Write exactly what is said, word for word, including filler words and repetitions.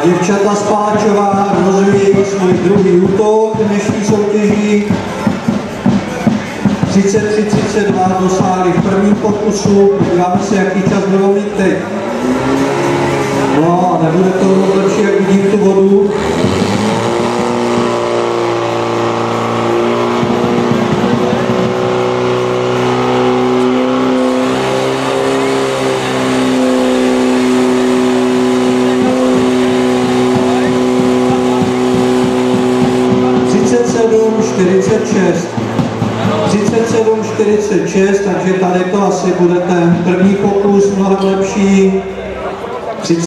Děvčata z Páčova rozvíjí svůj druhý útok dnešní soutěží. třicet tři třicet dva dosáhli v prvním pokusu. Podíváme se, jaký čas budou mít teď. No a nebude to lepší, jak vidím tu vodu. třicet sedm čtyřicet šest. třicet sedm čtyřicet šest, takže tady to asi bude ten první pokus mnohem lepší.